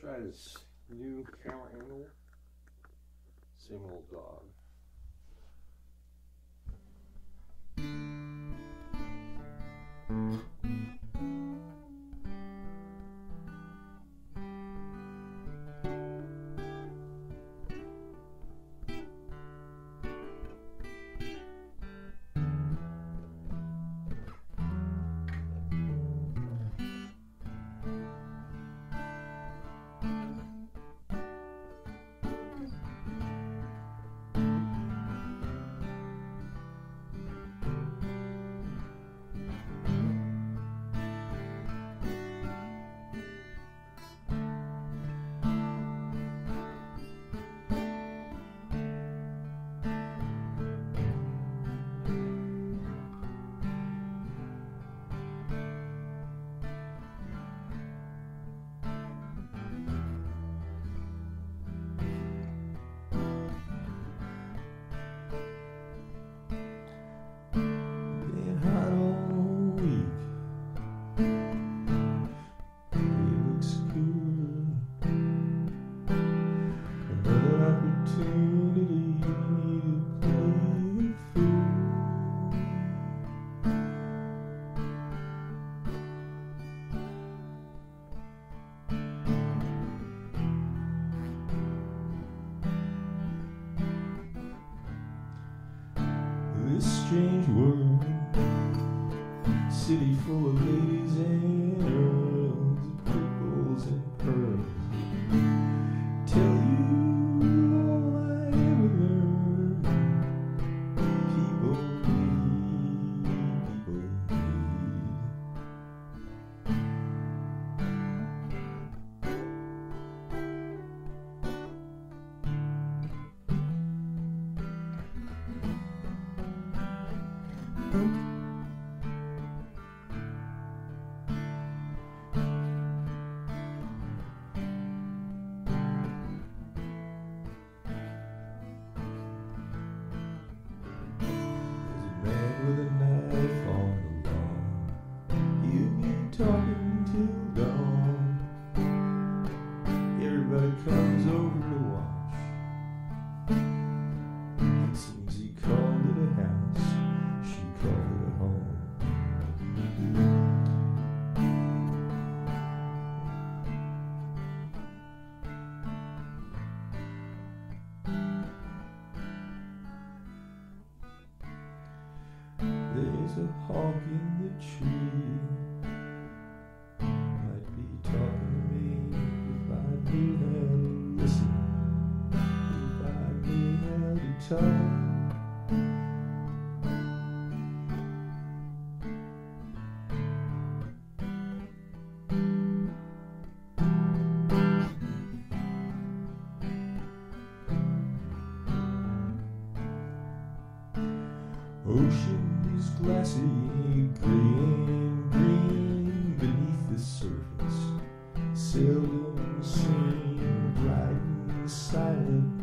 try this new camera angle. Same old dog. This strange world, city full of ladies and earls, purples and pearls, tell you all I ever learned. People need. With a knife on the lawn, he'll be talking till dawn. Everybody comes over to watch. It seems he called it a house, she called it a home. There's a hawk in the tree, might be talking to me if I knew how to listen, if I knew how to talk. Ocean is glassy, gray and green beneath the surface, seldom seen, bright and silent.